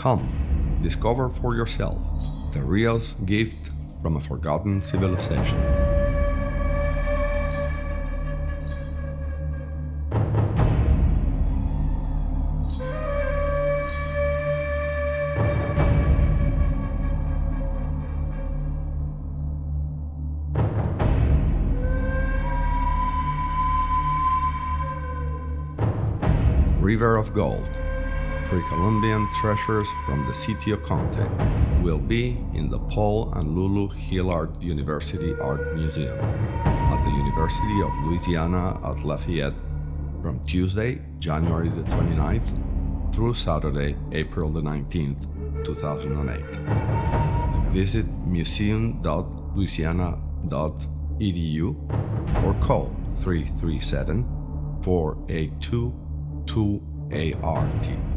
Come, discover for yourself the real gift from a forgotten civilization. River of Gold, Precolumbian Treasures from the City of Conte, will be in the Paul and Lulu Hillard University Art Museum at the University of Louisiana at Lafayette from Tuesday, January the 29th through Saturday, April the 19th, 2008. Visit museum.louisiana.edu or call 337-482-2ART.